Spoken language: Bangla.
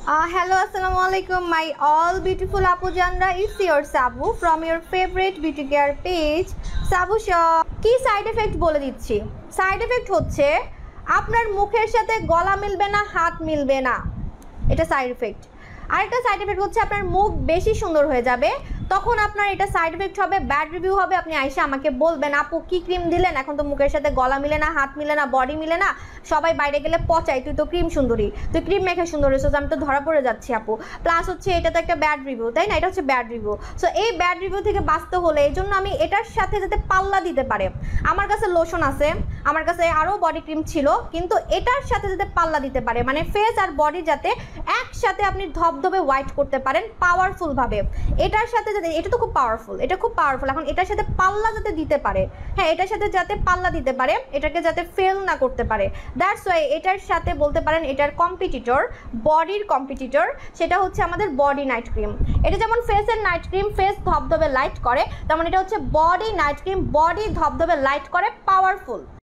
Hello, assalamu alaikum, my all beautiful Apu Janra. It's your Sabu from your favorite beauty care page, Sabu Shop. কি সাইড এফেক্ট বলে দিচ্ছি। সাইড এফেক্ট হচ্ছে আপনার মুখের সাথে গলা মিলবে না, হাত মিলবে না, এটা সাইড এফেক্ট। আরেকটা সাইড এফেক্ট হচ্ছে আপনার মুখ বেশি সুন্দর হয়ে যাবে, তখন আপনার এটা সাইড এফেক্ট হবে, ব্যাড রিভিউ হবে। আপনি আইসা আমাকে বলবেন আপু কি ক্রিম দিলেন, এখন তো মুখের সাথে গলা মিলে না, হাত মিলে না, বডি মিলে না, সবাই বাইরে গেলে পচাই, তুই তো ক্রিম সুন্দরী, তুই ক্রিম মেখে সুন্দর হয়েছিস, আমি তো ধরা পড়ে যাচ্ছি আপু। প্লাস হচ্ছে এটা তো একটা ব্যাড রিভিউ, তাই না? এটা হচ্ছে ব্যাড রিভিউ। সো এই ব্যাড রিভিউ থেকে বাঁচতে হলে এই জন্য আমি এটার সাথে যাতে পাল্লা দিতে পারে, আমার কাছে লোশন আছে, আমার কাছে আরও বডি ক্রিম ছিল, কিন্তু এটার সাথে যাতে পাল্লা দিতে পারে, মানে ফেস আর বডি যাতে একসাথে আপনি ধবধবে হোয়াইট করতে পারেন পাওয়ারফুলভাবে। এটার সাথে যাতে, এটা তো খুব পাওয়ারফুল, এটা খুব পাওয়ারফুল, এখন এটার সাথে পাল্লা যাতে দিতে পারে, হ্যাঁ এটার সাথে যাতে পাল্লা দিতে পারে, এটাকে যাতে ফেল না করতে পারে, দ্যাটস ওয়াই এটার সাথে বলতে পারেন এটার কম্পিটিটর, বডির কম্পিটিটর, সেটা হচ্ছে আমাদের বডি নাইট ক্রিম। এটা যেমন ফেসের নাইট ক্রিম ফেস ধবধবে লাইট করে, তেমন এটা হচ্ছে বডি নাইট ক্রিম, বডি ধবধবে লাইট করে, পাওয়ারফুল।